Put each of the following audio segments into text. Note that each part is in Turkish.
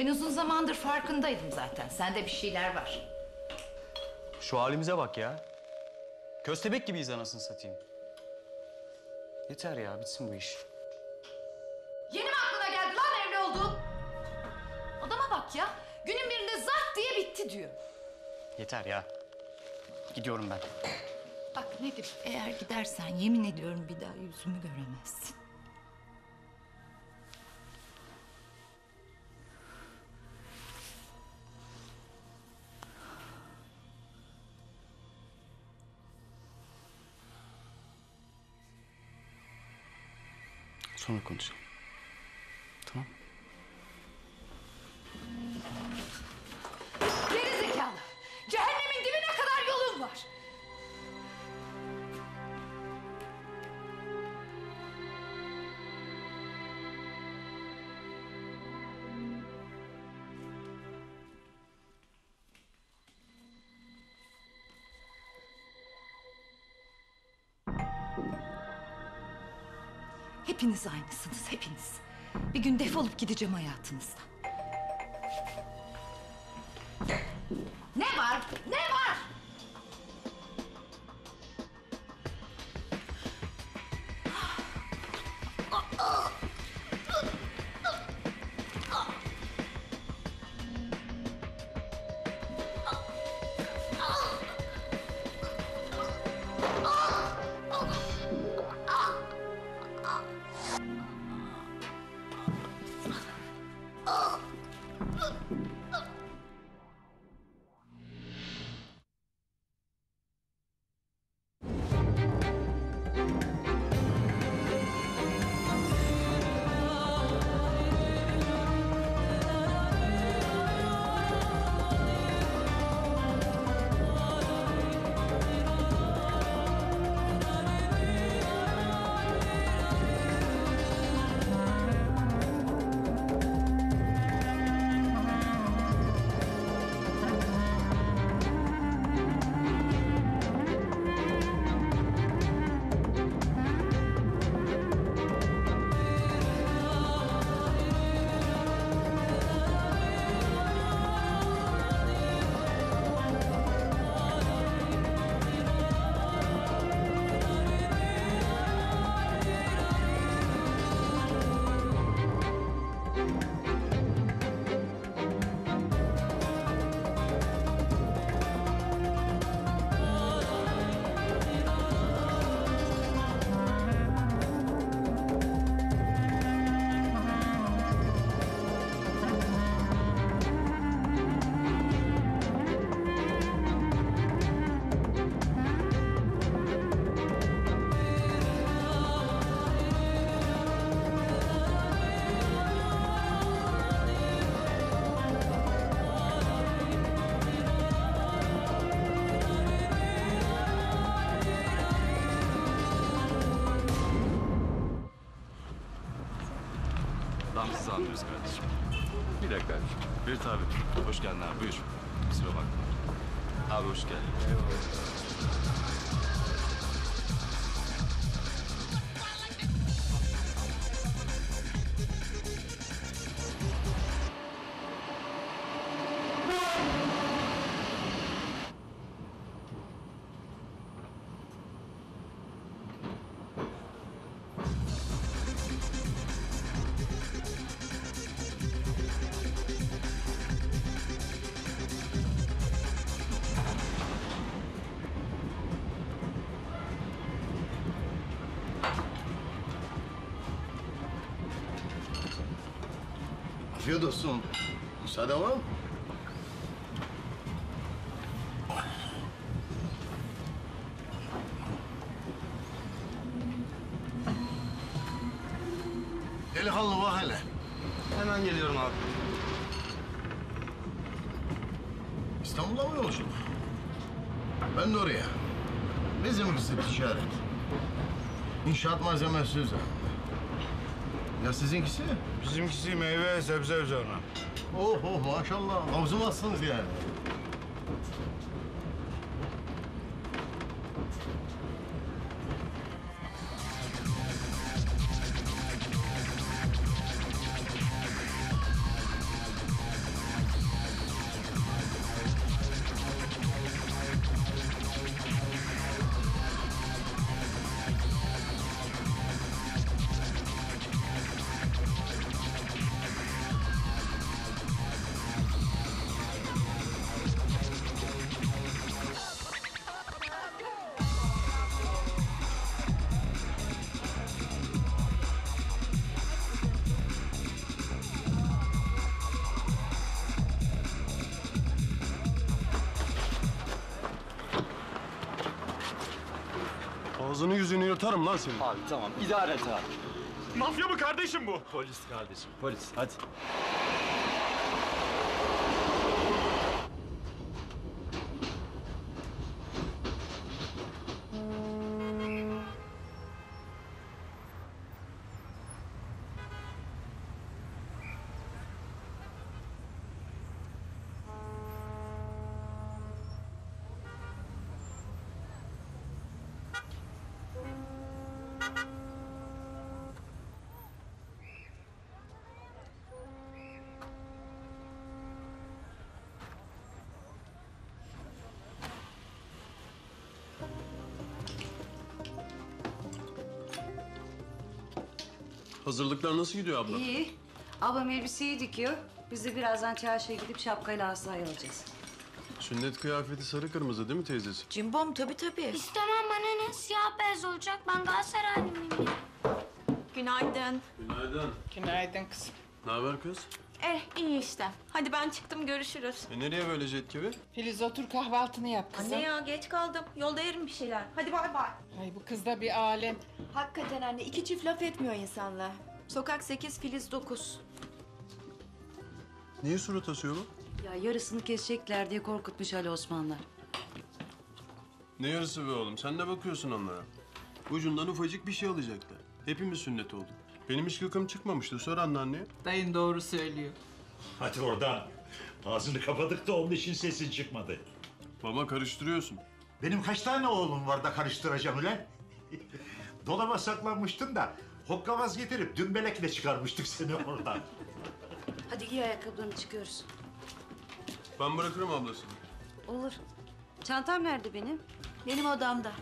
Ben uzun zamandır farkındaydım zaten. Sende bir şeyler var. Şu halimize bak ya. Köstebek gibiyiz anasını satayım. Yeter ya, bitsin bu iş. Yeni mi aklına geldi lan evli olduğun? Adama bak ya. Günün birinde zart diye bitti diyor. Yeter ya. Gidiyorum ben. Bak Nedim, eğer gidersen yemin ediyorum bir daha yüzümü göremezsin. Sonra konuşalım. Tamam. Geri zekalı. Cehennemin dibine kadar yolun var. Hepiniz aynısınız, hepiniz. Bir gün defolup gideceğim hayatınızdan. Ne var? Ne var? Damsız anlıyoruz kardeşim. Bir dakika. Buyur abi. Hoş geldin abi. Buyur. Kusura bakma. Abi hoş geldin. Eyvallah. Afiyet olsun. Müsaade var mı? Delikanlı bak hele. Hemen geliyorum abi. İstanbul'a mı yolculuk? Ben de oraya. Bizim kızı ticaret. İnşaat malzemesi üzerine. Ya sizinkisi? Bizimkisi meyve, sebze üzerine. Oh oh maşallah. Nabzımazsınız yani. Ağzını yüzünü yırtarım lan senin. Abi tamam idare et abi. Mafya mı kardeşim bu? Polis kardeşim polis hadi. Hazırlıklar nasıl gidiyor abla? İyi. Ablam elbiseyi dikiyor. Biz de birazdan çarşıya gidip şapkayla Aslı'yı alacağız. Sünnet kıyafeti sarı kırmızı değil mi teyzesi? Cimbom tabii. İstemem bana ne? Siyah beyaz olacak. Ben Galatasaraylıyım. Günaydın. Günaydın. Günaydın kızım. Ne haber kız? İyi işte. Hadi ben çıktım, görüşürüz. Nereye böyle jet gibi? Filiz otur kahvaltını yap kızım. Anne ya, geç kaldım. Yolda yerim bir şeyler. Hadi bay bay. Ay bu kız da bir alem. Hakikaten anne, iki çift laf etmiyor insanlar. Sokak 8, Filiz 9. Niye surat asıyor bu? Ya yarısını kesecekler diye korkutmuş Ali Osmanlar. Ne yarısı be oğlum? Sen de bakıyorsun onlara. Ucundan ufacık bir şey alacaklar. Hepimiz sünnet olduk. Benim hiç gıkım çıkmamıştı. Sor anneanneye. Dayın doğru söylüyor. Hadi oradan. Ağzını kapadık da onun için sesin çıkmadı. Baba karıştırıyorsun. Benim kaç tane oğlum var da karıştıracağım ulan? Dolaba saklanmıştın da hokkabaz getirip dümbelekle çıkarmıştık seni oradan. Hadi giy ayakkabılarını çıkıyoruz. Ben bırakırım ablasını. Olur. Çantam nerede benim? Benim odamda.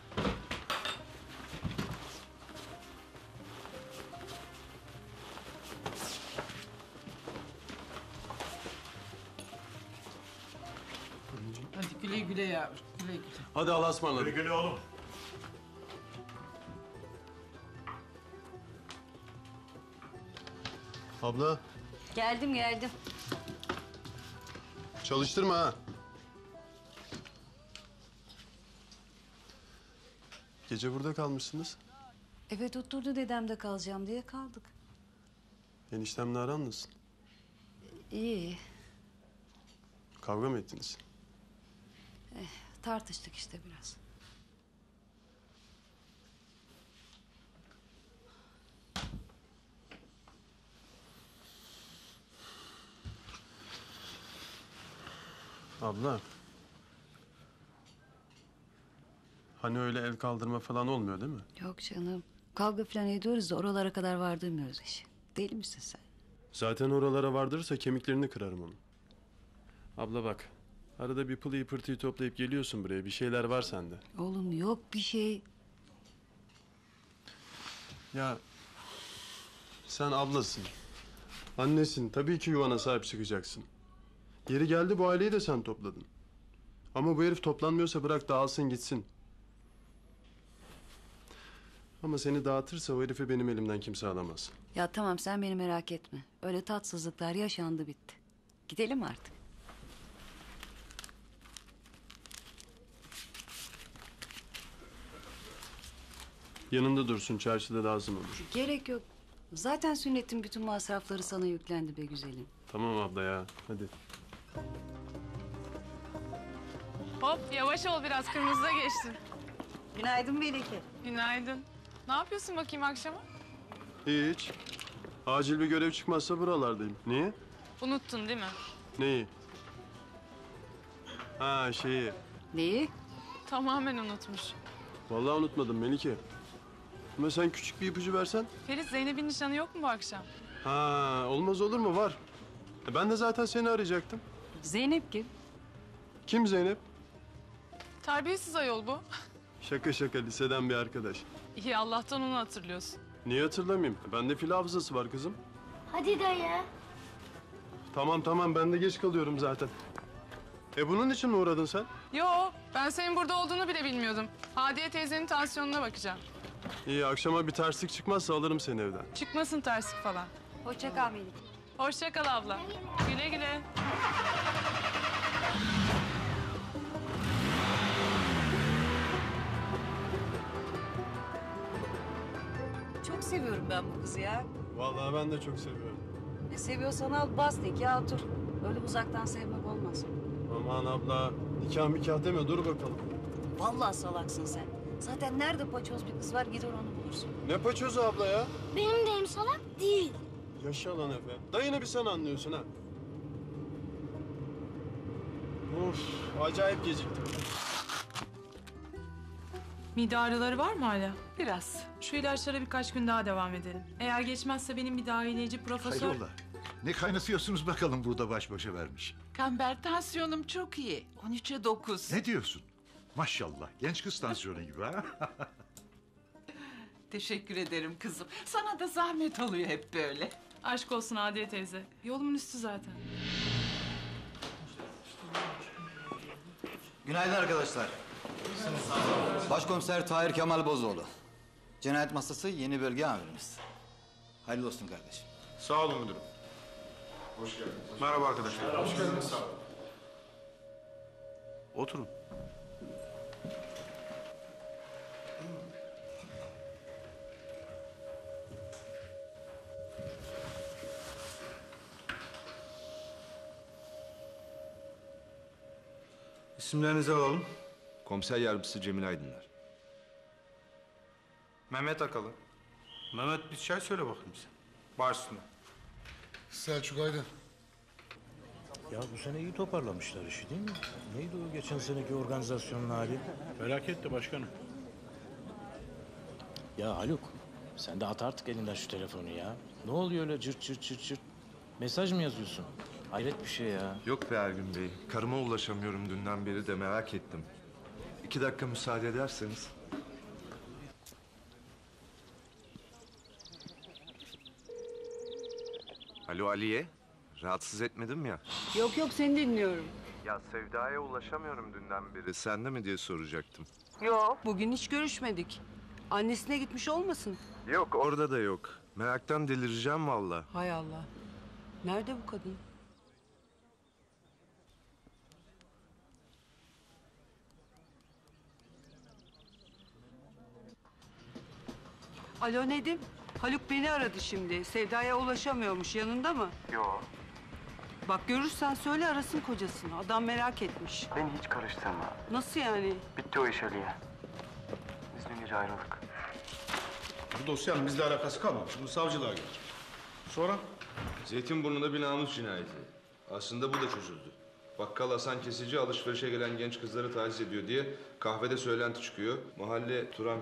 Hadi güle güle yavrum. Güle güle. Hadi Allah'a ısmarladık. Güle güle oğlum. Abla Geldim. çalıştırma ha. Gece burada kalmışsınız. Evet oturdu dedemde kalacağım diye kaldık. Eniştemle aran nasıl? İyi. Kavga mı ettiniz? Tartıştık işte biraz. Abla. Hani öyle el kaldırma falan olmuyor değil mi? Yok canım. Kavga falan ediyoruz da oralara kadar vardırmıyoruz işi. Deli misin sen? Zaten oralara vardırırsa kemiklerini kırarım onun. Abla bak. Arada bir pılıyı pırtıyı toplayıp geliyorsun buraya. Bir şeyler var sende. Oğlum yok bir şey. Ya sen ablasın. Annesin. Tabii ki yuvana sahip çıkacaksın. Yeri geldi bu aileyi de sen topladın. Ama bu herif toplanmıyorsa bırak dağılsın gitsin. Ama seni dağıtırsa o herifi benim elimden kimse alamaz. Ya tamam sen beni merak etme. Öyle tatsızlıklar yaşandı bitti. Gidelim artık. Yanında dursun, çarşıda lazım olur. Gerek yok. Zaten sünnetin bütün masrafları sana yüklendi be güzelim. Tamam abla ya, hadi. Hop yavaş ol biraz kırmızıda geçtin. Günaydın Melike. Günaydın. Ne yapıyorsun bakayım akşama? Hiç. Acil bir görev çıkmazsa buralardayım. Niye? Unuttun değil mi? Neyi? Ha şeyi. Neyi? Tamamen unutmuş. Vallahi unutmadım Melike. Ama sen küçük bir ipucu versen. Ferit Zeynep'in nişanı yok mu bu akşam? Ha olmaz olur mu? Var. Ben de zaten seni arayacaktım. Zeynep kim? Kim Zeynep? Terbiyesiz ayol bu. Şaka şaka liseden bir arkadaş. İyi Allah'tan onu hatırlıyorsun. Niye hatırlamayayım? Bende fil hafızası var kızım. Hadi dayı. Tamam ben de geç kalıyorum zaten. Bunun için mi uğradın sen? Yo ben senin burada olduğunu bile bilmiyordum. Hadiye teyzenin tansiyonuna bakacağım. İyi akşama bir terslik çıkmazsa alırım seni evden. Çıkmasın terslik falan. Hoşça kal Melike. Hoşça kal abla. Güle güle. seviyorum ben bu kızı ya. Vallahi ben de çok seviyorum. Ne seviyorsan al bas nikah otur. Öyle uzaktan sevmek olmaz. Aman abla, nikah mikah deme, dur bakalım. Vallahi salaksın sen. Zaten nerede paçoz bir kız var gider onu bulursun. Ne paçozu abla ya? Benim deyim salak değil. Yaşa lan Efe. Dayını bir sen anlıyorsun ha. Of, acayip geciktim. Mide ağrıları var mı hala? Biraz. Şu ilaçlara birkaç gün daha devam edelim. Eğer geçmezse benim bir dahiliyeci profesör... Hayrola? Ne kaynatıyorsunuz bakalım burada baş başa vermiş? Kamber tansiyonum çok iyi. 13'e 9. Ne diyorsun? Maşallah genç kız tansiyonu gibi ha? Teşekkür ederim kızım. Sana da zahmet oluyor hep böyle. Aşk olsun Adiye teyze. Yolumun üstü zaten. Günaydın arkadaşlar. Başkomiser Tahir Kemal Bozoğlu. Cinayet masası yeni bölge amirimiz. Hayırlı olsun kardeşim. Sağ olun müdürüm. Hoş geldiniz. Merhaba arkadaşlar. Hoş geldiniz. Sağ olun. Oturun. İsimlerinizi alalım. Komiser yardımcısı Cemil Aydınlar. Mehmet Akalı. Mehmet bir çay söyle bakayım sen. Başüstüne. Selçuk Aydın. Ya bu sene iyi toparlamışlar işi değil mi? Neydi o geçen seneki organizasyonun hali? Felaketti başkanım. Ya Haluk, sen de at artık elinden şu telefonu ya. Ne oluyor öyle cırt cırt cırt cırt? Mesaj mı yazıyorsun? Hayret bir şey ya. Yok be Ergün Bey. Karıma ulaşamıyorum dünden beri de merak ettim. 2 dakika müsaade ederseniz. Alo Aliye. Rahatsız etmedim ya. Yok yok seni dinliyorum. Ya Sevda'ya ulaşamıyorum dünden beri. Sen de mi diye soracaktım. Yok bugün hiç görüşmedik. Annesine gitmiş olmasın? Yok orada da yok. Meraktan delireceğim valla. Hay Allah. Nerede bu kadın? Alo Nedim. Haluk beni aradı şimdi. Sevda'ya ulaşamıyormuş. Yanında mı? Yok. Bak görürsen söyle arasın kocasını. Adam merak etmiş. Beni hiç karıştırma. Nasıl yani? Bitti o iş Aliye. Biz dün gece ayrıldık. Bu dosyanın bizle alakası kalmamış. Bunu savcılığa götür. Sonra? Zeytinburnu'nda bir namus cinayeti. Aslında bu da çözüldü. Bakkal Hasan Kesici alışverişe gelen genç kızları taciz ediyor diye kahvede söylenti çıkıyor. Mahalle Turan...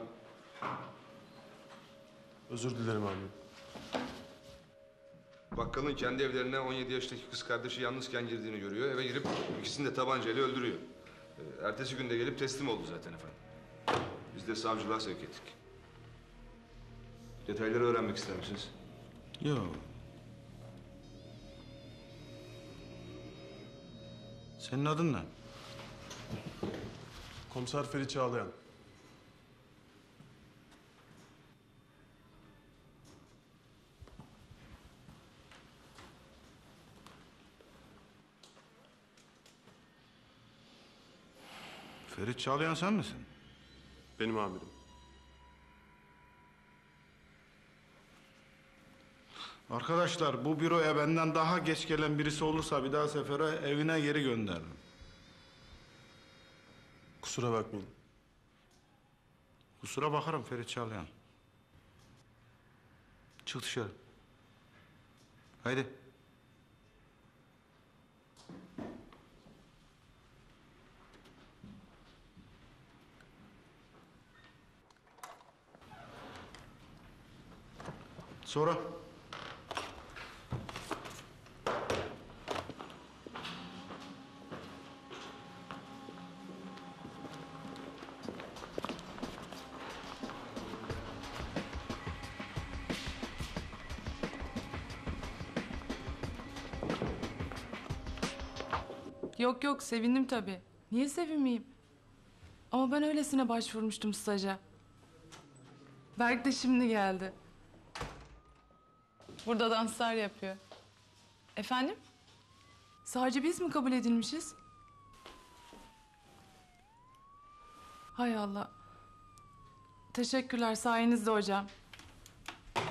Özür dilerim abi. Bakkalın kendi evlerine 17 yaşındaki kız kardeşi yalnızken girdiğini görüyor. Eve girip ikisini de tabancayla öldürüyor. Ertesi günde gelip teslim oldu zaten efendim. Biz de savcılığa sevk ettik. Detayları öğrenmek ister misiniz? Yok. Senin adın ne? Komiser Ferit Çağlayan. Ferit Çağlayan sen misin? Benim amirim. Arkadaşlar bu büroya benden daha geç gelen birisi olursa bir daha sefere evine geri gönderirim. Kusura bakmayın. Kusura bakarım Ferit Çağlayan. Çık dışarı. Haydi. Sonra? Yok yok sevindim tabii. Niye sevinmeyeyim? Ama ben öylesine başvurmuştum staja. Berk de şimdi geldi. Burada danslar yapıyor. Efendim? Sadece biz mi kabul edilmişiz? Hay Allah. Teşekkürler sayenizde hocam.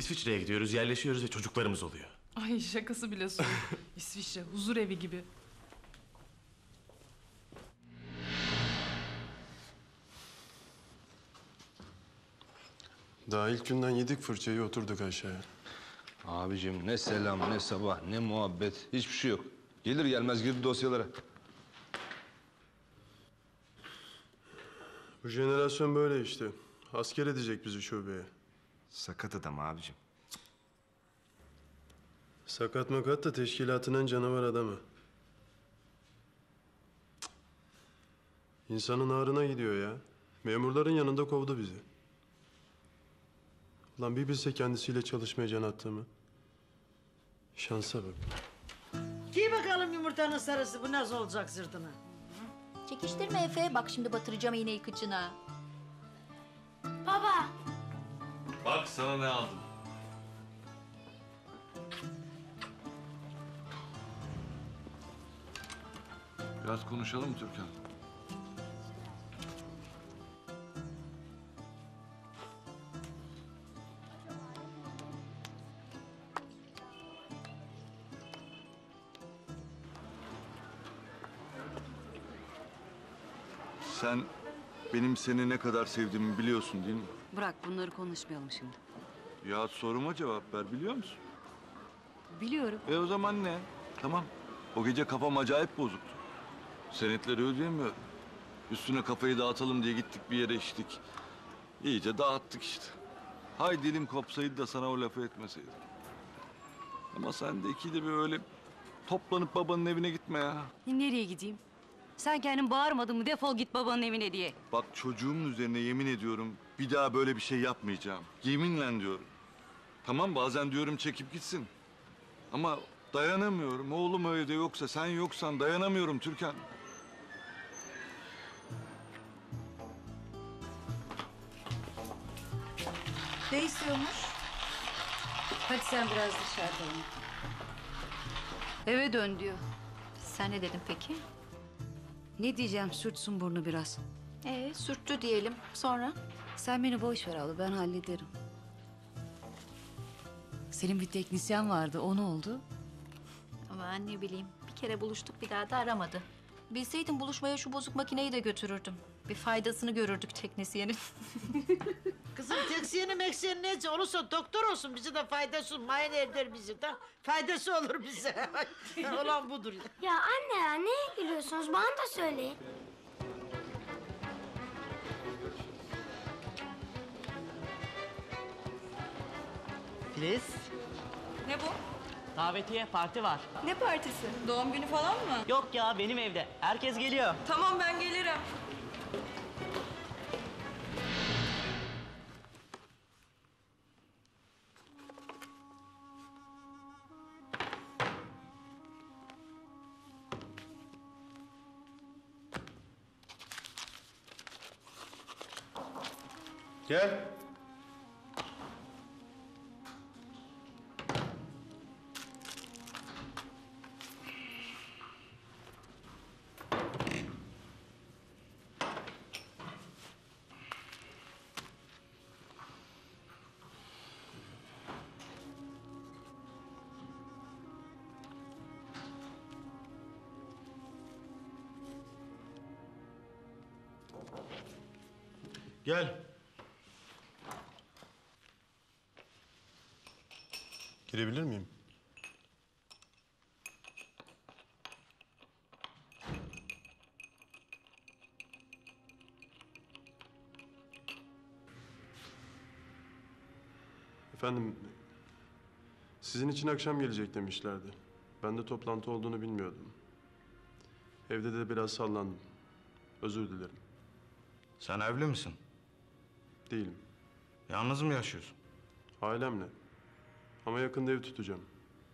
İsviçre'ye gidiyoruz, yerleşiyoruz ve çocuklarımız oluyor. Ay şakası bile soğuk. İsviçre, huzur evi gibi. Daha ilk günden yedik fırçayı, oturduk aşağıya. Abicim ne selam, ne sabah, ne muhabbet. Hiçbir şey yok. Gelir gelmez girdi dosyalara. Bu jenerasyon böyle işte. Asker edecek bizi şubeye. Sakat adam abicim. Sakat makat da teşkilatın en canavar adamı. Cık. İnsanın ağrına gidiyor ya. Memurların yanında kovdu bizi. Ulan bir bilse kendisiyle çalışmaya can attığımı. Şansa bak. Giy bakalım yumurtanın sarısı. Bu nasıl olacak sırtına? Çekiştirme Efe. Bak şimdi batıracağım iğneyi kıçına. Baba. Bak sana ne aldım. Biraz konuşalım mı Türkan? Sen benim seni ne kadar sevdiğimi biliyorsun değil mi? Bırak bunları konuşmayalım şimdi. Ya soruma cevap ver, biliyor musun? Biliyorum. O zaman ne? Tamam. O gece kafam acayip bozuktu. Senetleri ödeyemiyorum. Üstüne kafayı dağıtalım diye gittik bir yere içtik. İyice dağıttık işte. Hay dilim kopsaydı da sana o lafı etmeseydim. Ama sen de ikide bir öyle toplanıp babanın evine gitme ya. Nereye gideyim? Sen kendin bağırmadın mı defol git babanın evine diye? Bak çocuğumun üzerine yemin ediyorum bir daha böyle bir şey yapmayacağım. Yeminle diyorum. Tamam bazen diyorum çekip gitsin. Ama dayanamıyorum. Oğlum evde yoksa sen yoksan dayanamıyorum Türkan. Ne istiyormuş? Hadi sen biraz dışarıda oyna. Eve dön diyor. Sen ne dedin peki? Ne diyeceğim sürtsün burnu biraz. Sürttü diyelim. Sonra? Sen beni boş ver abla ben hallederim. Senin bir teknisyen vardı o ne oldu? Aman ne bileyim. Bir kere buluştuk bir daha da aramadı. Bilseydim buluşmaya şu bozuk makineyi de götürürdüm. Bir faydasını görürdük teknisyenin. Kızım teksiyeni meksiyeni neyse olursa doktor olsun. Bize de faydası olur. Mayın eder bizi de. Faydası olur bize. Olan budur. Ya anne ya neye gülüyorsunuz? Bana da söyleyin. Filiz. Ne bu? Davetiye, parti var. Ne partisi? Doğum günü falan mı? Yok ya, benim evde. Herkes geliyor. Tamam ben gelirim. Gel. Gel. Girebilir miyim? Efendim, sizin için akşam gelecek demişlerdi. Ben de toplantı olduğunu bilmiyordum. Evde de biraz sallandım. Özür dilerim. Sen evli misin? Değilim. Yalnız mı yaşıyorsun? Ailemle. Ama yakında ev tutacağım.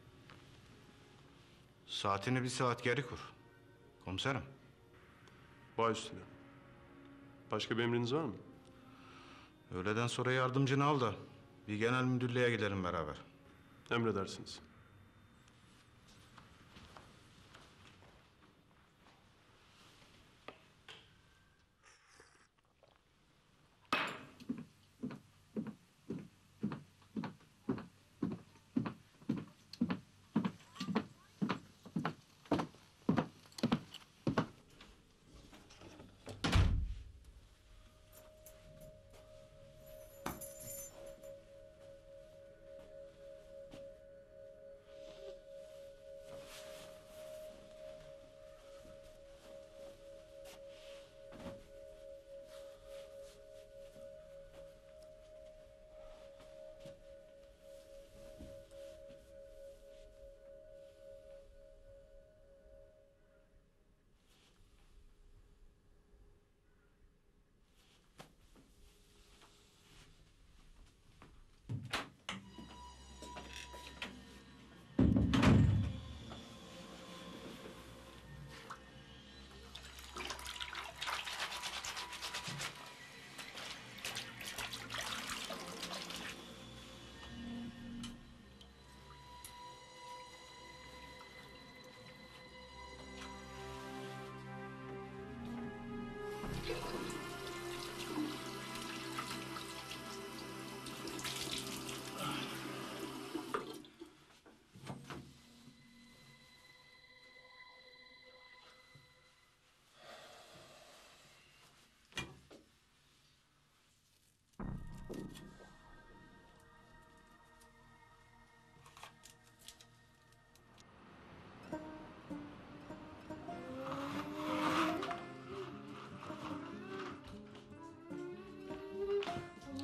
Saatini bir saat geri kur. Komiserim. Baş üstüne. Başka bir emriniz var mı? Öğleden sonra yardımcını al da bir genel müdürlüğe gidelim beraber. Emredersiniz.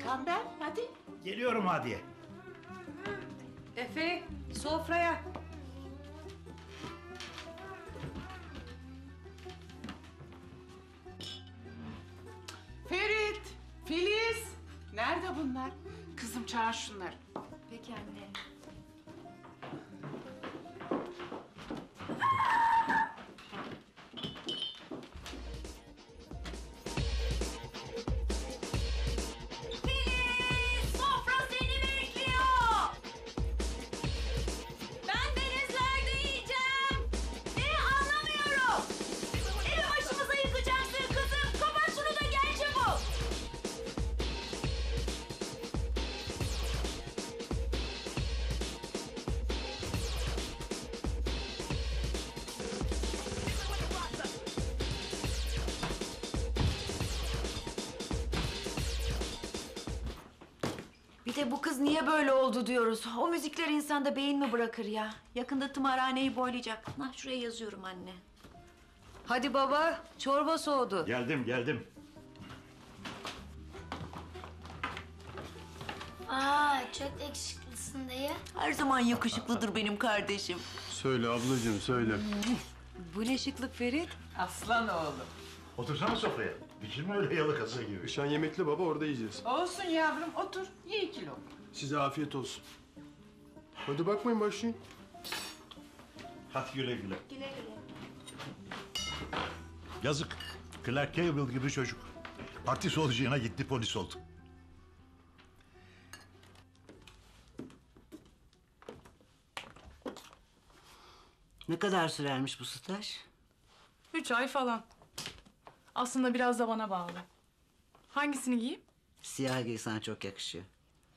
Kamber hadi. Geliyorum Hadiye. Efe, sofraya. Ferit, Filiz. Nerede bunlar? Kızım çağır şunları. Peki anne. Sofra seni bekliyor. Ben denizlerde yiyeceğim. Anlamıyorum. Evi başımıza yıkacaksın kızım. Kapat şunu da gel çabuk. Bir de bu kız niye böyle oldu diyoruz. O müzikler insanda beyin mi bırakır ya? Yakında tımarhaneyi boylayacak. Şuraya yazıyorum anne. Hadi baba, çorba soğudu. Geldim. Aa, çok yakışıklısın dayı. Her zaman yakışıklıdır benim kardeşim. Söyle ablacığım söyle. Bu ne şıklık Ferit? Aslan oğlum. Otursana sofraya. Biçilme öyle yalıkası gibi. Şan yemekli baba orada yiyeceğiz. Olsun yavrum otur. Ye 2 lokma. Size afiyet olsun. Hadi bakmayın başlayın. Hadi güle güle. Güle güle. Yazık. Clark Gable gibi çocuk. Artist olacağına gitti polis oldu. Ne kadar sürermiş bu staj? 3 ay falan. Aslında biraz da bana bağlı. Hangisini giyeyim? Siyah giy, sana çok yakışıyor.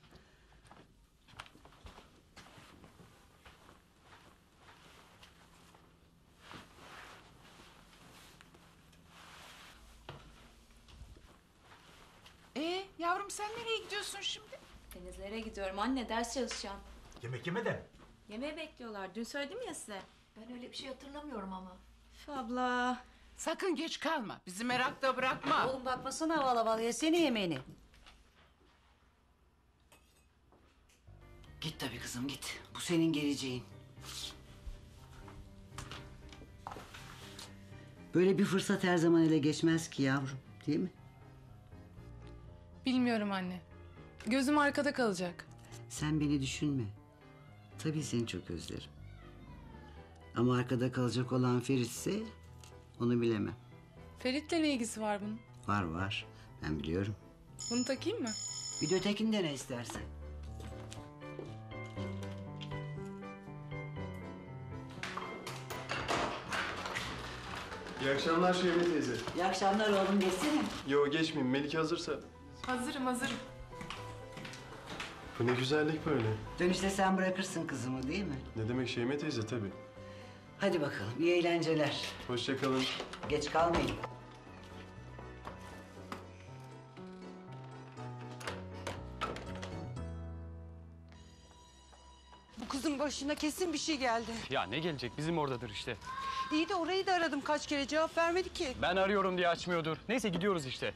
Yavrum sen nereye gidiyorsun şimdi? Denizlere gidiyorum anne, ders çalışacağım. Yemek yemeden. Yemeğe bekliyorlar. Dün söyledim ya size. Ben öyle bir şey hatırlamıyorum ama. Üf abla. Sakın geç kalma. Bizi merakta bırakma. Oğlum bakmasana havalı havalı, yesene yemeğini. Git tabii kızım git. Bu senin geleceğin. Böyle bir fırsat her zaman ele geçmez ki yavrum, değil mi? Bilmiyorum anne. Gözüm arkada kalacak. Sen beni düşünme. Tabii seni çok özlerim. Ama arkada kalacak olan Ferit'se onu bilemem. Ferit'le ne ilgisi var bunun? Var. Ben biliyorum. Bunu takayım mı? Bir de ötekini dene istersen. İyi akşamlar Şevket teyze. İyi akşamlar oğlum, geçsene. Yo geçmeyeyim. Melike hazırsa. Hazırım. Bu ne güzellik böyle. Dönüşte sen bırakırsın kızımı, değil mi? Ne demek Şevket teyze tabii. Hadi bakalım, iyi eğlenceler. Hoşça kalın. Geç kalmayın. Bu kızın başına kesin bir şey geldi. Ya ne gelecek? Bizim oradadır işte. İyi de orayı da aradım kaç kere, cevap vermedi ki. Ben arıyorum diye açmıyordur. Neyse gidiyoruz işte.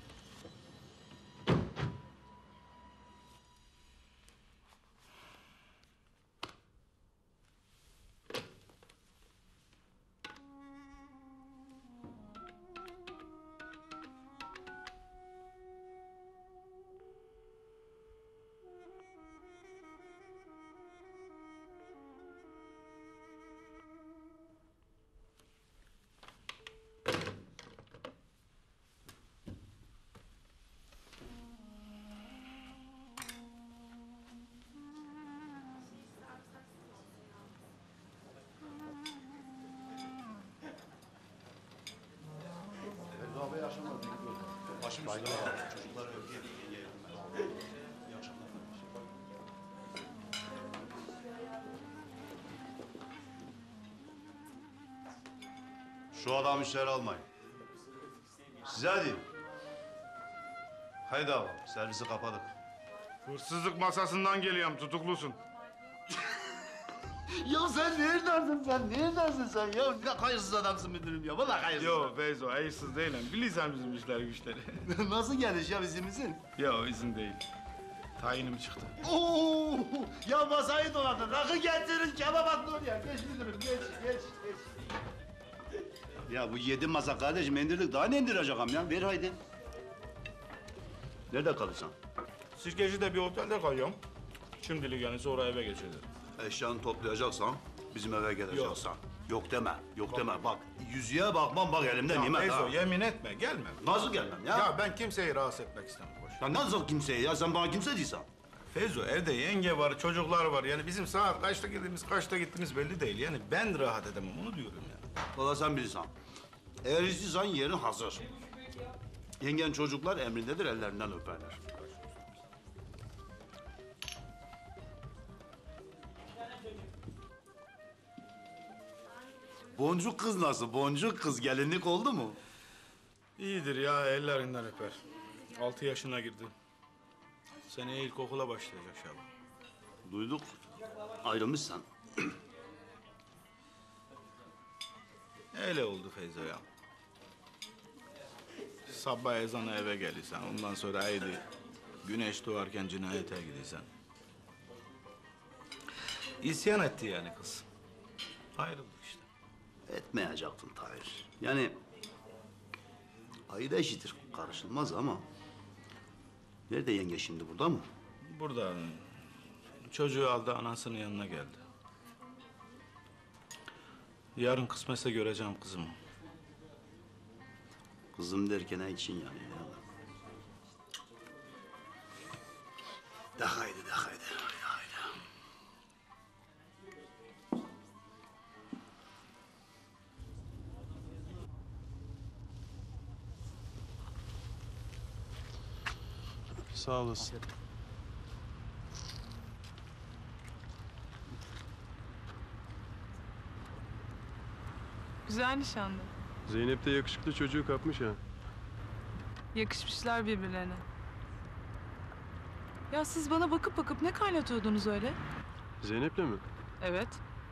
Şu adamı içeri almayın. Size hadi. Haydi abi, servisi kapadık. Hırsızlık masasından geliyorum, tutuklusun. Ya sen neredensin sen ya? Ne hayırsız adamsın müdürüm ya. Vallahi hayırsız. Yo Feyzo, hayırsız değilim. Bilirsen bizim işler güçleri. Nasıl gelmiş ya bizim izin? Yo izin değil. Tayinim çıktı. Oo, ya masayı doladın. Rakı getirin, kebap atın oraya. Geç müdürüm, geç. Ya bu 7 masa kardeşim indirdik. Daha ne indirecek ya? Ver haydi. Nerede kalırsan? Sirkeci'de bir otelde kalıyorum. Şimdilik yani sonra eve geçeceğim. Eşyanı toplayacaksan bizim eve geleceksin. Yok deme. Bak yüzüğe bakmam bak elimden Ya nimet Feyzo ha. yemin etme gelme. Nasıl gelmem ya? Ya ben kimseyi rahatsız etmek istemem. Boş. Ya nasıl kimseyi ya? Sen bana kimse değilsen. Feyzo evde yenge var, çocuklar var. Yani bizim saat kaçta girdiğimiz, kaçta gittiğimiz belli değil. Yani ben rahat edemem onu diyorum ya. Valla sen bilirsen. Eğer istiyorsan yerin hazır. Yengen çocuklar emrindedir, ellerinden öperler. Boncuk kız nasıl? Boncuk kız gelinlik oldu mu? İyidir ya ellerinden öper. 6 yaşına girdi. Seneye ilkokula başlayacak Şaban. Duyduk. Ayrılmışsan. Öyle oldu Feyzo ya. Sabah ezanı eve gelirsen, ondan sonra haydi güneş doğarken cinayete gidersen. İsyan etti yani kız. Ayrıldı işte. Etmeyecektin Tahir. Yani ayı da eşitir, karışılmaz ama. Nerede yenge şimdi, burada mı? Burada çocuğu aldı, anasının yanına geldi. Yarın kısmetse göreceğim kızımı. Kızım derken ne için yani ya? De haydi. Sağ olasın. Güzel nişanlı. Zeynep de yakışıklı çocuğu kapmış ha. Yakışmışlar birbirlerine. Ya siz bana bakıp bakıp ne kaynatıyordunuz öyle? Zeynep'le mi? Evet.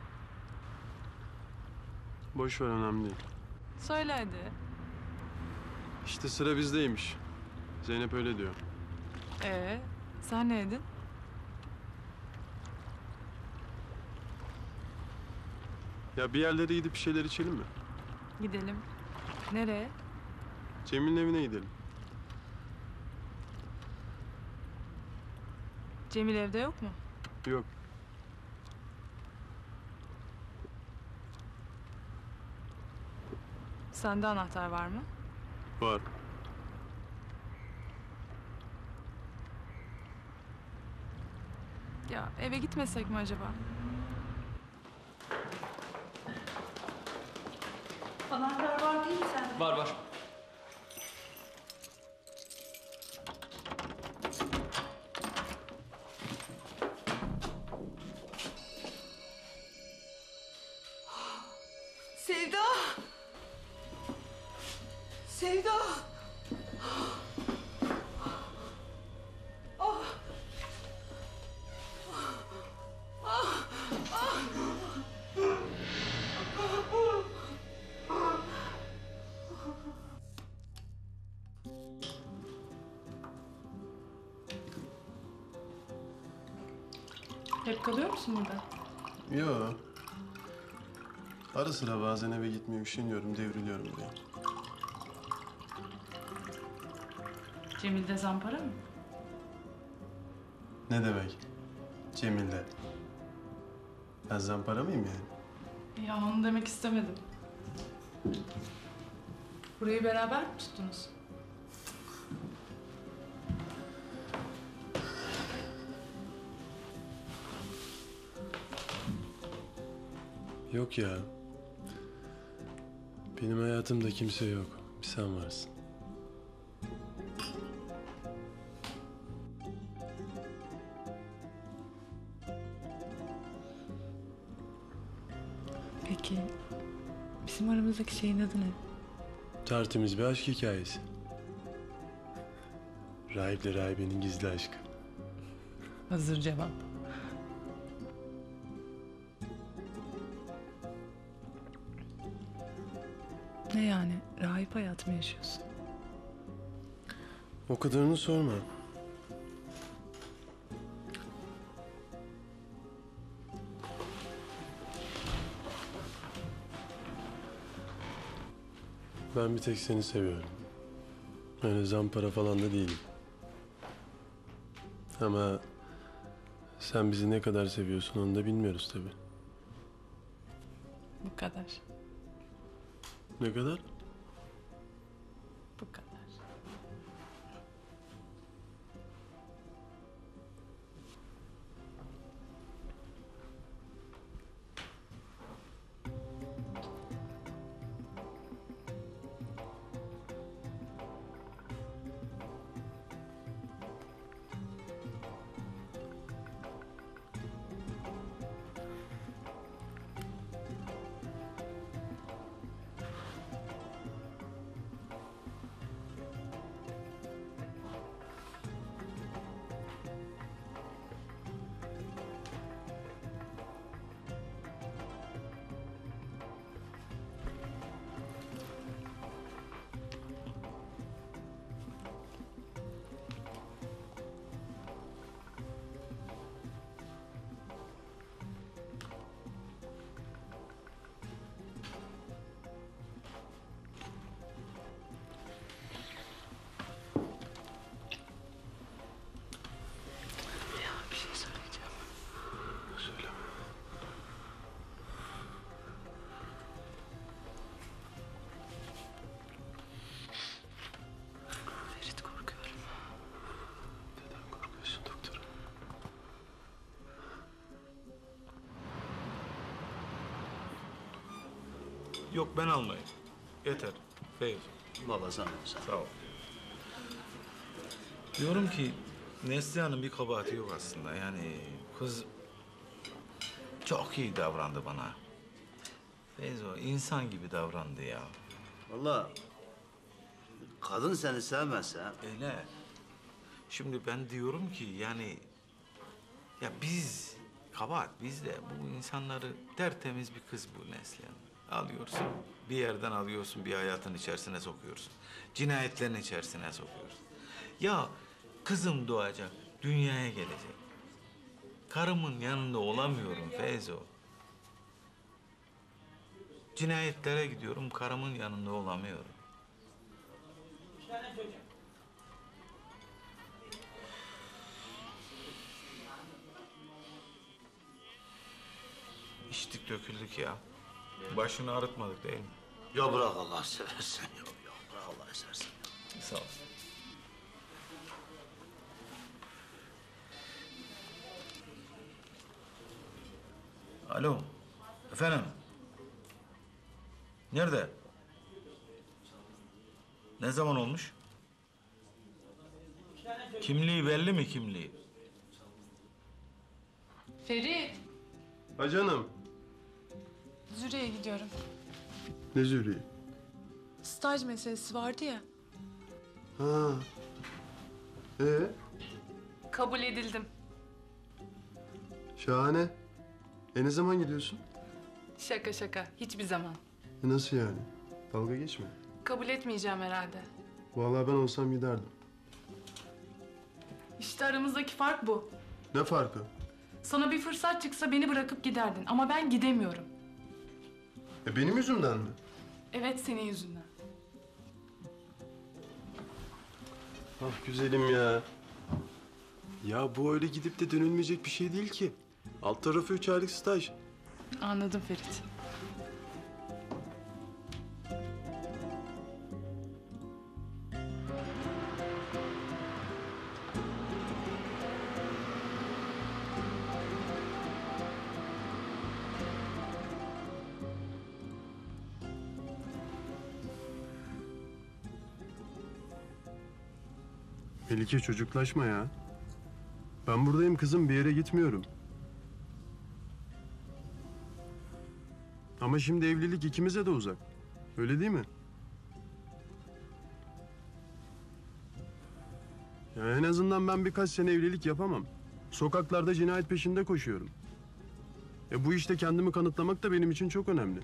Boş ver, önemli değil. Söyle hadi. İşte sıra bizdeymiş. Zeynep öyle diyor. Sen ne yedin? Ya bir yerlere gidip bir şeyler içelim mi? Gidelim. Nereye? Cemil'in evine gidelim. Cemil evde yok mu? Yok. Sende anahtar var mı? Var. Ya eve gitmesek mi acaba? Anahtar var değil mi sende? Var. Sevda! Sevda! Ah! Ah! Ah! Hep kalıyor musun burada? Yo. Ara sıra bazen eve gitmeye üşeniyorum, devriliyorum diye. Cemil'de zampara mı? Ne demek? Cemil'de. Ben zampara mıyım yani? Ya onu demek istemedim. Burayı beraber mi tuttunuz? Yok ya. Benim hayatımda kimse yok. Bir sen varsın. Peki bizim aramızdaki şeyin adı ne? Tertemiz bir aşk hikayesi. Rahiple rahibenin gizli aşkı. Hazır cevap. Ne yani? Rahip hayatı mı yaşıyorsun? O kadarını sorma. Ben bir tek seni seviyorum. Öyle zampara falan da değilim. Ama sen bizi ne kadar seviyorsun onu da bilmiyoruz tabii. Bu kadar. Ne kadar? Bu kadar. Bir şey söyleyeceğim. Söyle. Ferit, korkuyorum. Neden korkuyorsun doktor? Yok ben almayayım. Yeter. Feyzo. Baba sen. Sağ ol. Diyorum ki Neslihan'ın bir kabahati yok aslında. Yani kız çok iyi davrandı bana. Feyzo insan gibi davrandı ya. Vallahi kadın seni sevmezse... Öyle. Şimdi ben diyorum ki yani... Ya biz, kabahat bizde bu insanları tertemiz bir kız bu Neslihan. Alıyorsun, bir yerden alıyorsun, bir hayatın içerisine sokuyorsun. Cinayetlerin içerisine sokuyorsun. Ya kızım doğacak, dünyaya gelecek. Karımın yanında olamıyorum Feyzo. Cinayetlere gidiyorum, karımın yanında olamıyorum. İçtik döküldük ya. Başını ağrıtmadık değil mi? Ya bırak Allah seversen ya. Ya bırak Allah seversen. Sağ ol. Alo. Efendim? Nerede? Ne zaman olmuş? Kimliği belli mi kimliği? Ferit, Ha canım. Züriye gidiyorum. Ne Züriye? Staj meselesi vardı ya. Ha. Kabul edildim. Şahane. Ne zaman gidiyorsun? Şaka şaka, hiçbir zaman. Nasıl yani? Dalga geçme. Kabul etmeyeceğim herhalde. Vallahi ben olsam giderdim. İşte aramızdaki fark bu. Ne farkı? Sana bir fırsat çıksa beni bırakıp giderdin ama ben gidemiyorum. Benim yüzümden mi? Evet, senin yüzünden. Ah güzelim ya. Ya bu öyle gidip de dönülmeyecek bir şey değil ki. Alt tarafı 3 aylık staj. Anladım Ferit. Melike çocuklaşma ya. Ben buradayım kızım, bir yere gitmiyorum. Ama şimdi evlilik ikimize de uzak. Öyle değil mi? Ya en azından ben birkaç sene evlilik yapamam. Sokaklarda cinayet peşinde koşuyorum. Bu işte kendimi kanıtlamak da benim için çok önemli.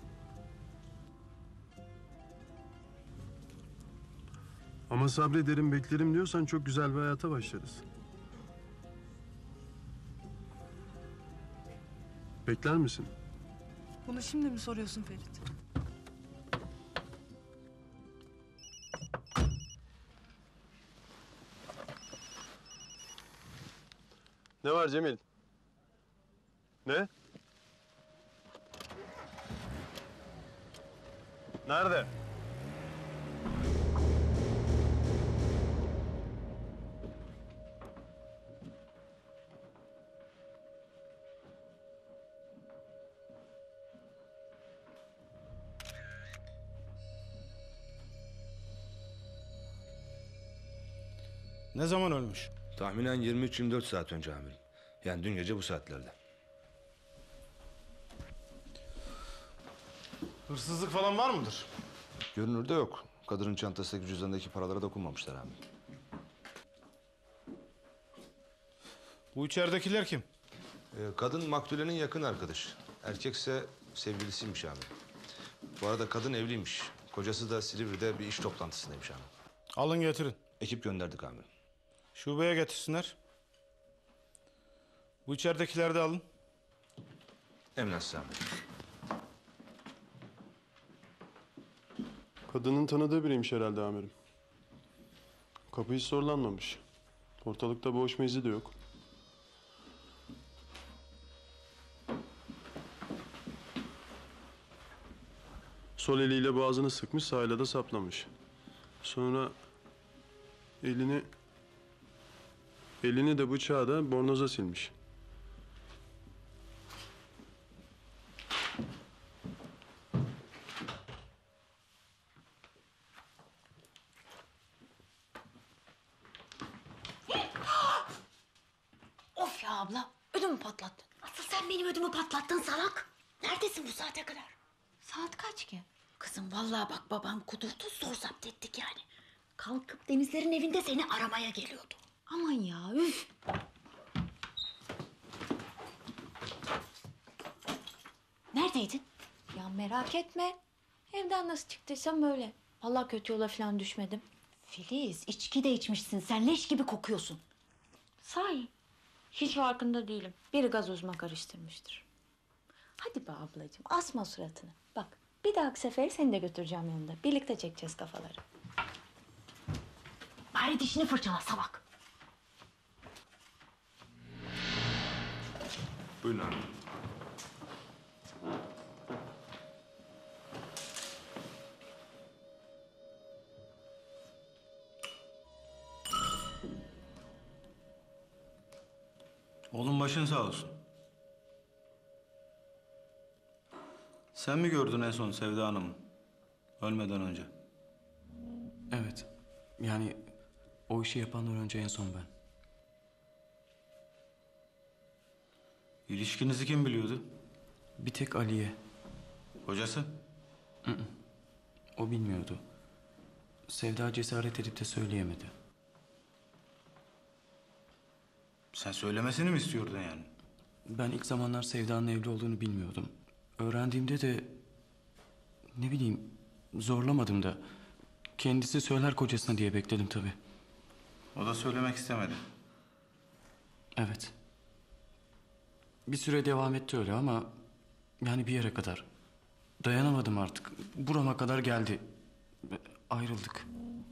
Ama sabrederim, beklerim diyorsan çok güzel bir hayata başlarız. Bekler misin? Bunu şimdi mi soruyorsun Ferit? Ne var Cemil? Ne? Nerede? Ne zaman ölmüş? Tahminen 23-24 saat önce amirim. Yani dün gece bu saatlerde. Hırsızlık falan var mıdır? Görünürde yok. Kadının çantasındaki cüzdandaki paralara dokunmamışlar amirim. Bu içeridekiler kim? Kadın maktulenin yakın arkadaşı. Erkekse sevgilisiymiş amirim. Bu arada kadın evliymiş. Kocası da Silivri'de bir iş toplantısındaymış amirim. Alın getirin. Ekip gönderdik amirim. Şubeye getirsinler. Bu içeridekileri de alın. Emredersiniz amirim. Kadının tanıdığı biriymiş herhalde amirim. Kapı hiç zorlanmamış. Ortalıkta boğuşma izi de yok. Sol eliyle boğazını sıkmış, sağıyla da saplamış. Sonra elini de bıçağı da bornoza silmiş. Of ya abla, ödümü patlattın. Asıl sen benim ödümü patlattın salak. Neredesin bu saate kadar? Saat kaç ki? Kızım vallahi bak babam kudurdu, zor zapt ettik yani. Kalkıp Denizler'in evinde seni aramaya geliyordu. Aman ya, üf. Neredeydin? Ya merak etme. Evden nasıl çıktıysam öyle. Vallahi kötü yola falan düşmedim. Filiz, içki de içmişsin. Sen leş gibi kokuyorsun. Sahi. Hiç farkında değilim. Biri gazozuma karıştırmıştır. Hadi be ablacığım, asma suratını. Bak, bir dahaki sefer seni de götüreceğim yanında. Birlikte çekeceğiz kafaları. Bari dişini fırçala salak. Buyurun abi. Oğlum başın sağ olsun. Sen mi gördün en son Sevda Hanım'ı? Ölmeden önce. Evet. Yani o işi yapandan önce en son ben. İlişkinizi kim biliyordu? Bir tek Ali'ye. Kocası? Hı hı. O bilmiyordu. Sevda cesaret edip de söyleyemedi. Sen söylemesini mi istiyordun yani? Ben ilk zamanlar Sevda'nın evli olduğunu bilmiyordum. Öğrendiğimde de ne bileyim zorlamadım da. Kendisi söyler kocasına diye bekledim tabii. O da söylemek istemedi. Evet. Bir süre devam etti öyle ama yani bir yere kadar. Dayanamadım artık. Burama kadar geldi. Ayrıldık.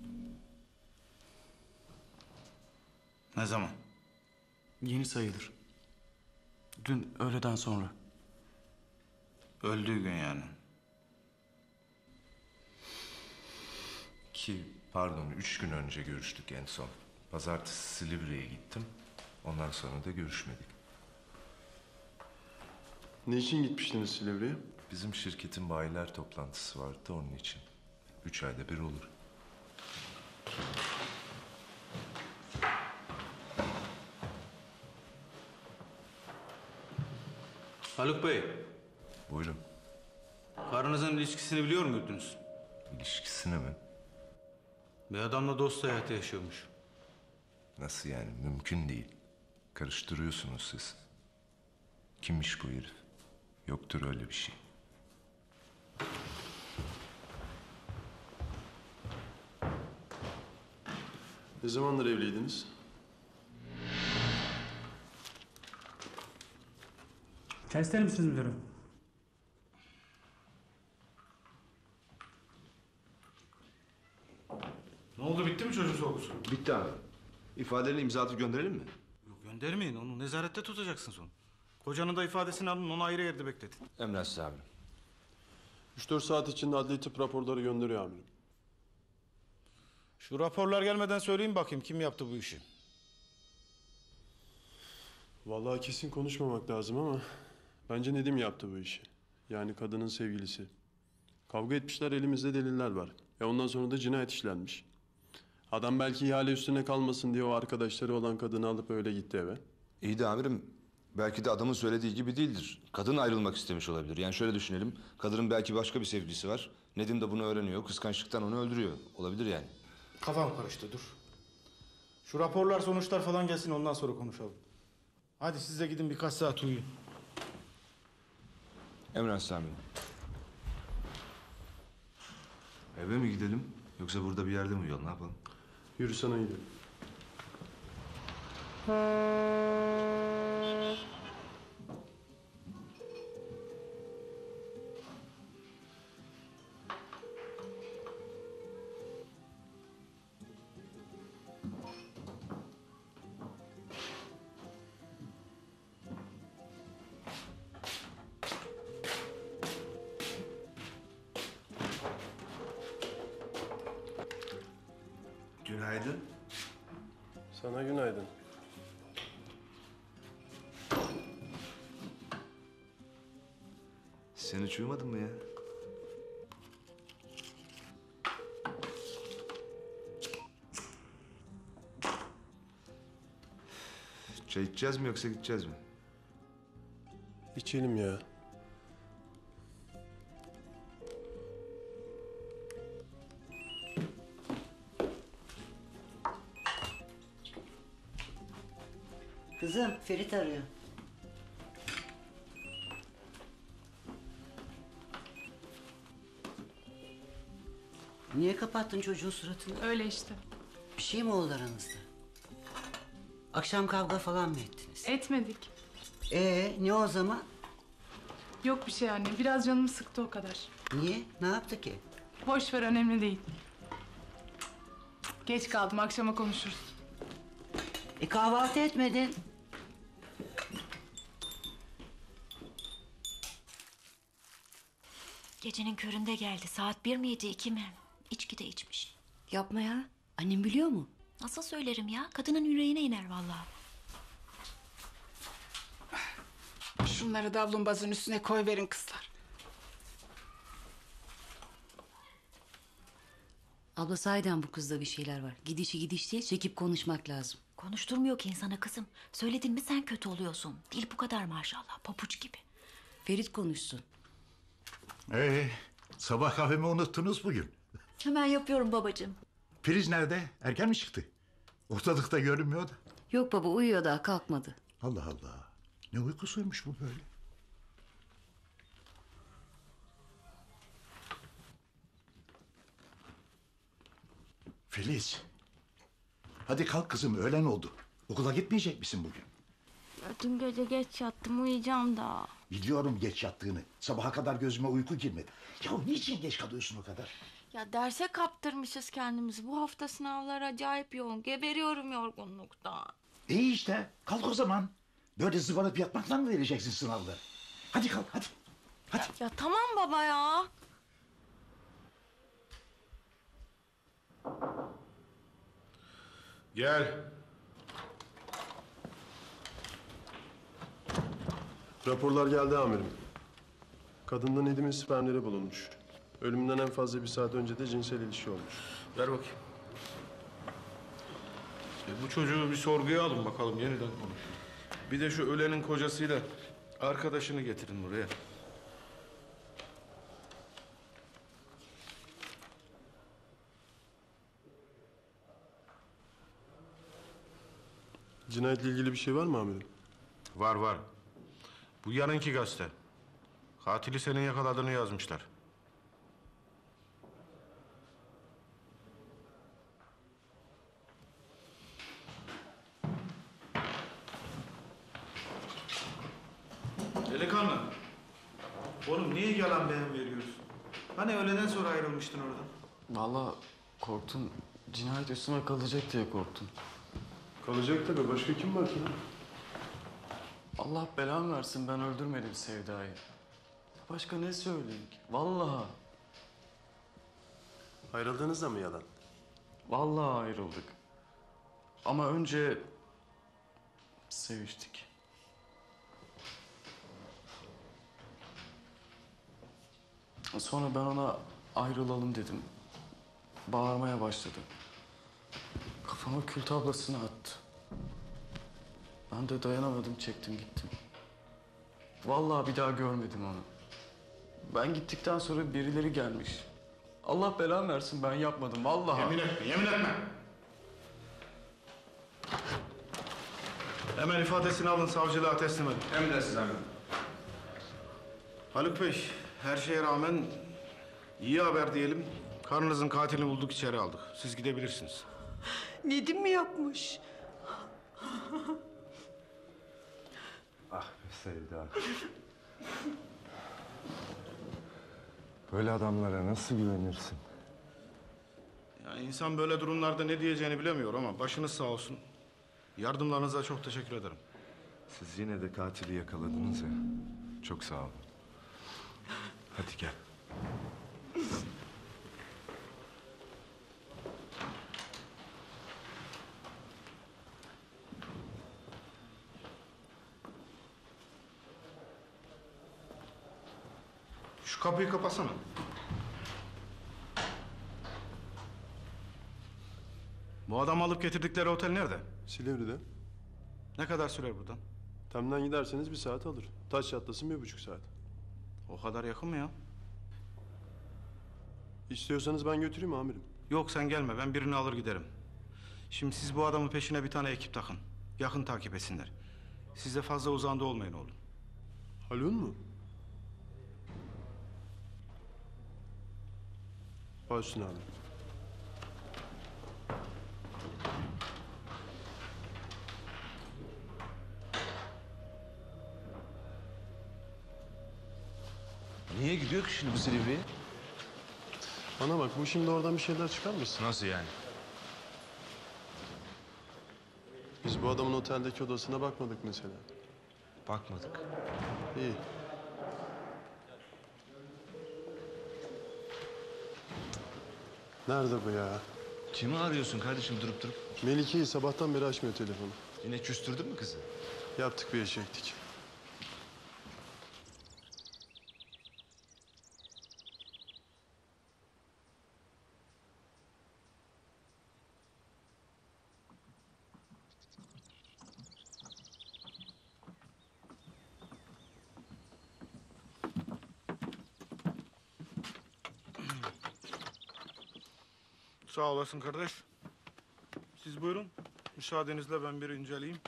Ne zaman? Yeni sayılır. Dün öğleden sonra. Öldüğü gün yani. Ki pardon 3 gün önce görüştük en son. Pazartesi Silivri'ye gittim. Ondan sonra da görüşmedik. Ne için gitmiştiniz Silivri'ye? Bizim şirketin bayiler toplantısı vardı da onun için. 3 ayda bir olur. Haluk Bey. Buyurun. Karınızın ilişkisini biliyor muydunuz? İlişkisini mi? Bir adamla dost hayatı yaşıyormuş. Nasıl yani? Mümkün değil. Karıştırıyorsunuz siz. Kimmiş bu herif? Yoktur öyle bir şey. Ne zamandır evliydiniz? Çay ister misiniz müdürüm? Ne oldu bitti mi çocuk sorgusu? Bitti abi. İfadelerini imza atıp gönderelim mi? Yok Göndermeyin onu. Nezarette tutacaksın sonra. Kocanın da ifadesini alın, onu ayrı yerde bekletin. Emredersiniz amirim. 3-4 saat içinde adli tıp raporları gönderiyor amirim. Şu raporlar gelmeden söyleyin bakayım kim yaptı bu işi. Vallahi kesin konuşmamak lazım ama bence Nedim yaptı bu işi. Yani kadının sevgilisi. Kavga etmişler, elimizde deliller var. Ondan sonra da cinayet işlenmiş. Adam belki ihale üstüne kalmasın diye o arkadaşları olan kadını alıp öyle gitti eve. İyi de amirim, belki de adamın söylediği gibi değildir. Kadın ayrılmak istemiş olabilir. Yani şöyle düşünelim, kadının belki başka bir sevgilisi var. Nedim de bunu öğreniyor, kıskançlıktan onu öldürüyor. Olabilir yani. Kafam karıştı, dur. Şu raporlar, sonuçlar falan gelsin, ondan sonra konuşalım. Hadi siz de gidin birkaç saat uyuyun. Emredersiniz amirim. Eve mi gidelim, yoksa burada bir yerde mi uyuyalım, ne yapalım? Yürü sana gidelim. Günaydın. Sana günaydın. Sen hiç uyumadın mı ya? Çay içeceğiz mi yoksa gideceğiz mi? İçelim ya. Kızım, Ferit arıyor. Niye kapattın çocuğun suratını? Öyle işte. Bir şey mi oldu aranızda? Akşam kavga falan mı ettiniz? Etmedik. Ne o zaman? Yok bir şey anne. Biraz canımı sıktı o kadar. Niye? Ne yaptı ki? Boş ver, önemli değil. Geç kaldım, akşama konuşuruz. Kahvaltı etmedin. Gecenin köründe geldi. Saat 1 miydi, 2 mi? İçki de içmiş. Yapma ya. Annem biliyor mu? Nasıl söylerim ya? Kadının yüreğine iner vallahi. Şunları davlumbazın üstüne koyverin kızlar. Abla sahiden bu kızda bir şeyler var. Gidişi gidiş değil, çekip konuşmak lazım. Konuşturmuyor ki insana kızım. Söyledin mi sen kötü oluyorsun. Dil bu kadar maşallah, papuç gibi. Ferit konuşsun. Sabah kahvemi unuttunuz bugün. Hemen yapıyorum babacığım. Filiz nerede? Erken mi çıktı? Ortalıkta görünmüyor da. Yok baba, uyuyor daha, kalkmadı. Allah Allah. Ne uykusuymuş bu böyle? Filiz. Hadi kalk kızım, öğlen oldu. Okula gitmeyecek misin bugün? Dün gece geç yattım, uyuyacağım da. Biliyorum geç yattığını. Sabaha kadar gözüme uyku girmedi. Ya niçin geç kalıyorsun o kadar? Ya derse kaptırmışız kendimizi. Bu hafta sınavlar acayip yoğun. Geberiyorum yorgunluktan. İyi işte, kalk o zaman. Böyle zıvanıp yatmakla mı vereceksin sınavları? Hadi kalk, hadi. Ya tamam baba ya. Gel. Raporlar geldi amirim. Kadında Nedim'in spermleri bulunmuş. Ölümünden en fazla 1 saat önce de cinsel ilişki olmuş. Ver bakayım. Bu çocuğu bir sorguya alın bakalım, yeniden konuşun. Bir de şu ölenin kocasıyla arkadaşını getirin buraya. Cinayetle ilgili bir şey var mı amirim? Var var. Bu yarınki gazete. Katili senin yakaladığını yazmışlar. Delikanlı. Oğlum niye yalan beyan veriyorsun? Hani öğleden sonra ayrılmıştın oradan? Vallahi korktum. Cinayet üstüme kalacak diye korktum. Kalacak tabii. Başka kim var ki? Allah belamı versin, ben öldürmedim Sevda'yı. Başka ne söyleyeyim ki? Vallahi. Ayrıldığınız da mı yalan? Vallahi ayrıldık. Ama önce seviştik. Sonra ben ona ayrılalım dedim. Bağırmaya başladı. Kafama kül tablasını attı. Ben de dayanamadım, çektim gittim. Vallahi bir daha görmedim onu. Ben gittikten sonra birileri gelmiş. Allah belamı versin, ben yapmadım vallahi. Yemin etme, yemin etme. Hemen ifadesini alın, savcılığa teslim edin. Emredersiniz amirim. Haluk Bey, her şeye rağmen iyi haber diyelim. Karınızın katilini bulduk, içeri aldık. Siz gidebilirsiniz. Nedim mi yapmış? Ah be Sevda. Böyle adamlara nasıl güvenirsin? Yani insan böyle durumlarda ne diyeceğini bilemiyor ama başınız sağ olsun. Yardımlarınıza çok teşekkür ederim. Siz yine de katili yakaladınız ya. Çok sağ olun. Hadi gel. Şu kapıyı kapatsana. Bu adamı alıp getirdikleri otel nerede? Silivri'de. Ne kadar sürer buradan? Temden giderseniz 1 saat alır. Taş çatlasın 1,5 saat. O kadar yakın mı ya? İstiyorsanız ben götüreyim amirim. Yok sen gelme, ben birini alır giderim. Şimdi siz bu adamın peşine bir tane ekip takın. Yakın takip etsinler. Siz de fazla uzağında olmayın oğlum. Haluk'un mu? Başüstüne abi. Niye gidiyor ki şimdi bu Silivri'ye? Bana bak, bu şimdi oradan bir şeyler çıkar mısın? Nasıl yani? Biz bu adamın oteldeki odasına bakmadık mesela. Bakmadık. İyi. Nerede bu ya? Kimi arıyorsun kardeşim durup durup? Melike'yi sabahtan beri açmıyor telefonu. Yine küstürdün mü kızı? Yaptık, bir eşektik. Sağ olasın kardeş. Siz buyurun. Müsaadenizle ben bir inceleyeyim.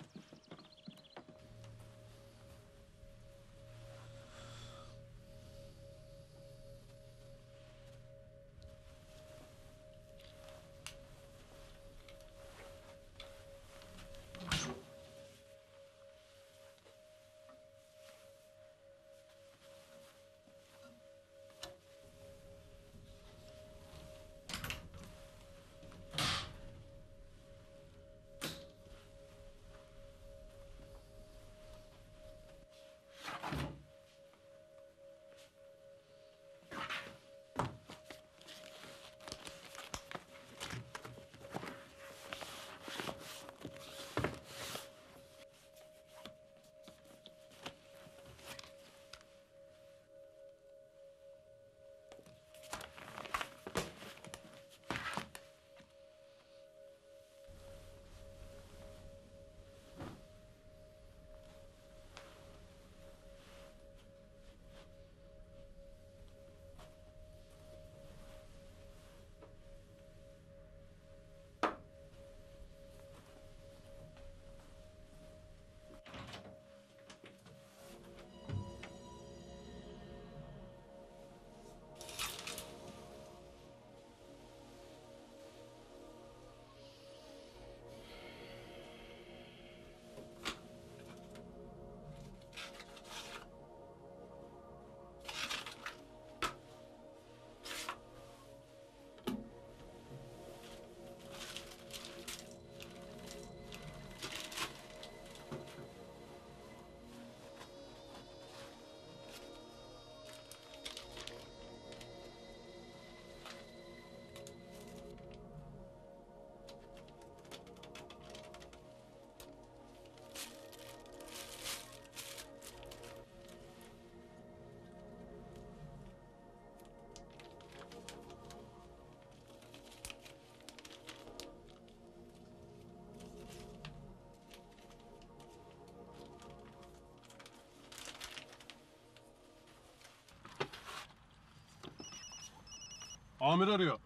Amir arıyor.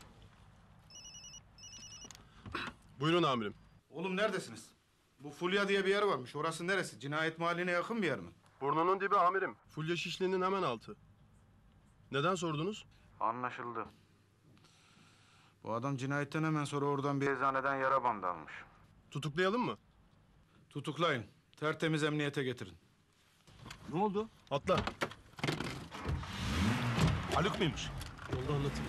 Buyurun amirim. Oğlum neredesiniz? Bu Fulya diye bir yer varmış. Orası neresi? Cinayet mahalline yakın bir yer mi? Burnunun dibi amirim. Fulya Şişli'nin hemen altı. Neden sordunuz? Anlaşıldı. Bu adam cinayetten hemen sonra oradan bir eczaneden yara bandı almış. Tutuklayalım mı? Tutuklayın. Tertemiz emniyete getirin. Ne oldu? Atla. Haluk muymuş? Yolda anlatayım.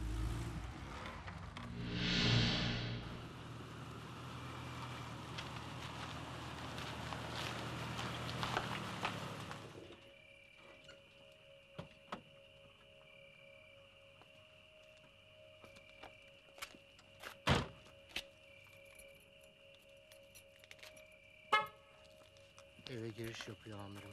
Eve giriş yapıyor amirim.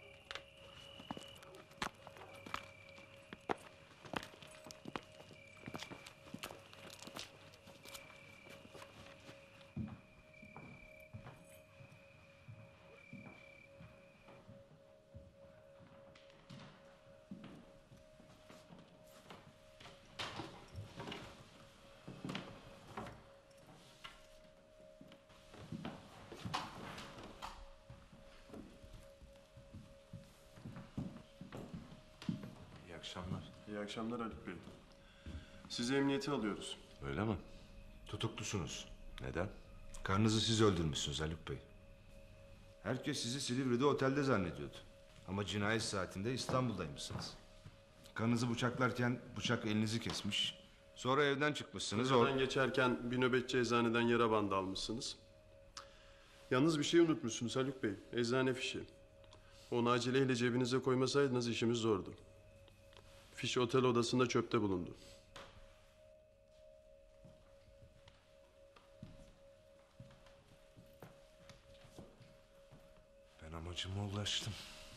İyi akşamlar. İyi akşamlar Haluk Bey. Sizi emniyete alıyoruz. Öyle mi? Tutuklusunuz. Neden? Karnınızı siz öldürmüşsünüz Haluk Bey. Herkes sizi Silivri'de otelde zannediyordu. Ama cinayet saatinde İstanbul'daymışsınız. Karnınızı bıçaklarken bıçak elinizi kesmiş. Sonra evden çıkmışsınız. Oradan geçerken bir nöbetçi eczaneden yara bandı almışsınız. Yalnız bir şey unutmuşsunuz Haluk Bey. Eczane fişi. Onu aceleyle cebinize koymasaydınız işimiz zordu. Fiş otel odasında çöpte bulundu. Ben amacıma ulaştım.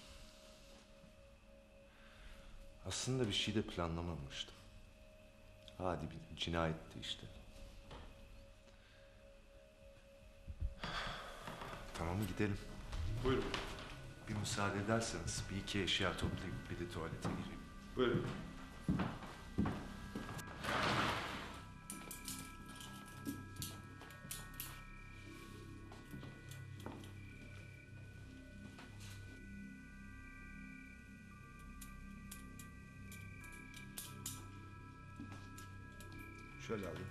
Aslında bir şey de planlamamıştım. Hadi bir cinayetti işte. Tamam gidelim. Buyurun. Bir müsaade ederseniz bir iki eşya toplayıp bir de tuvalete gireyim. Buyurun. Şöyle alayım.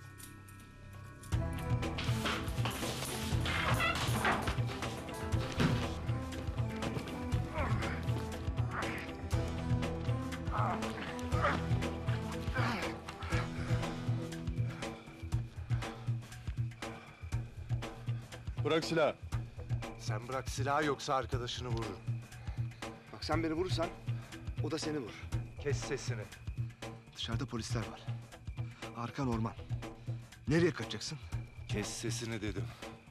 Bırak silahı. Sen bırak silahı yoksa arkadaşını vururum. Bak sen beni vurursan o da seni vurur. Kes sesini. Dışarıda polisler var. Arkan orman. Nereye kaçacaksın? Kes sesini dedim.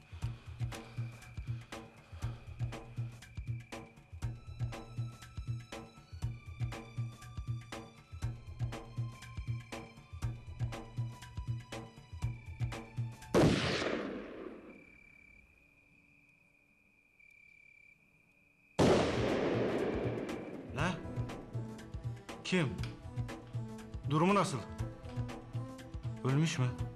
Ne? Kim? Durumu nasıl? Ölmüş mü?